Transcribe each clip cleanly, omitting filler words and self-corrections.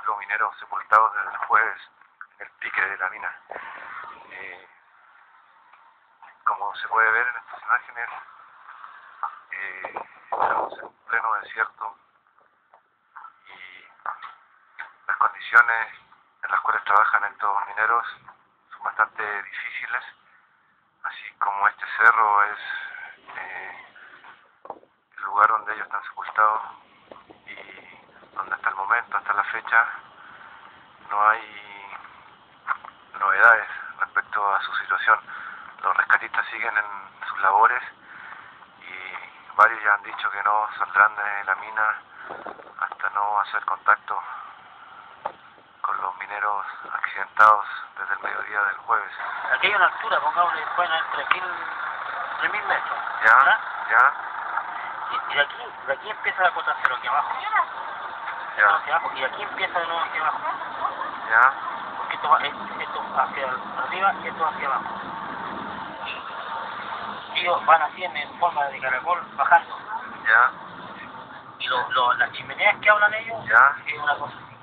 4 mineros sepultados desde el jueves en el pique de la mina. Como se puede ver en estas imágenes, estamos en pleno desierto y las condiciones en las cuales trabajan estos mineros son bastante difíciles, así como este cerro es el lugar donde ellos están sepultados y donde hasta el momento, hasta la fecha, no hay novedades respecto a su situación. Los rescatistas siguen en sus labores y varios ya han dicho que no saldrán de la mina hasta no hacer contacto con los mineros accidentados desde el mediodía del jueves. Aquí hay una altura, pongámosle, bueno, entre 3.000 metros. ¿Ya? ¿Verdad? ¿Ya? Y de aquí empieza la cota cero aquí abajo. ¿Ya? Hacia abajo, y de aquí empieza de nuevo hacia abajo. ¿Ya? Porque esto hacia arriba y esto hacia abajo. Y ellos van así en forma de caracol bajando. ¿Ya? Y las chimeneas que hablan ellos, ¿Ya? es una cosa así.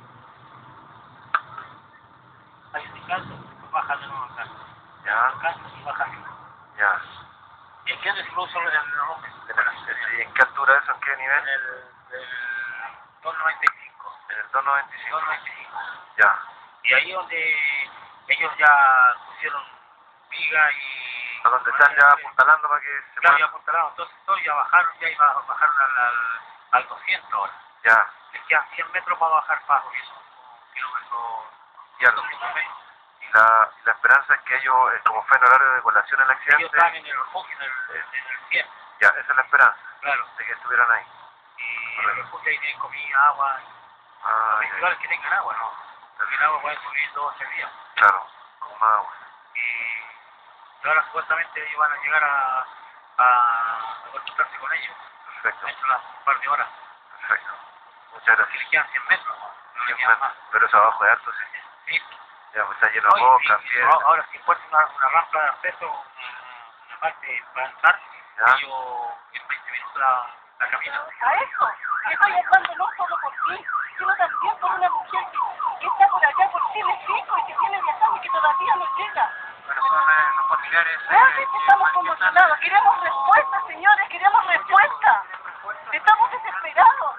Hay un descanso, bajan de nuevo acá. ¿Ya? Descanso y bajan. ¿Ya? ¿Y aquí dónde se produce el roque? ¿Y en qué altura es? ¿En qué nivel? En el 295. En el 295. 295. Ya. Y ahí donde ellos ya pusieron viga y... ¿A donde están ya apuntalando para que se Claro, pueda? ya apuntalaron, entonces todos ya bajaron, bajaron al 200 ahora. Ya. Les quedan 100 metros para bajar bajo, y eso es un kilómetro... Ya. 200 metros. Y la esperanza es que ellos, como fue en horario de colación el accidente... Ellos están en el refugio, en el 100. Ya, esa es la esperanza. Claro. De que estuvieran ahí. Y en el refugio ahí tienen comida, agua. Ah, Lo principal es que tengan agua, ¿no? Porque el agua puede subir 2 o 3 días. claro, con más agua. Y ahora supuestamente ellos van a llegar a contactarse con ellos. Perfecto. Dentro de un par de horas. Perfecto. Muchas Porque gracias. le quedan 100 metros, no le 100 quedan más. metros. Pero es abajo de harto, sí. Sí. Ya, pues está lleno de roca, piedra. Ahora si fuerza una rampa de acceso, una parte para entrar, ¿Ya? ellos en 20 minutos la caminan. A eso, estoy hablando no solo por ti, sino también por una mujer que está por acá por Chile 5 y que tiene viajando y que todavía no llega. Pero son los familiares... Estamos conmocionados, queremos respuesta, señores, queremos respuesta. Estamos desesperados.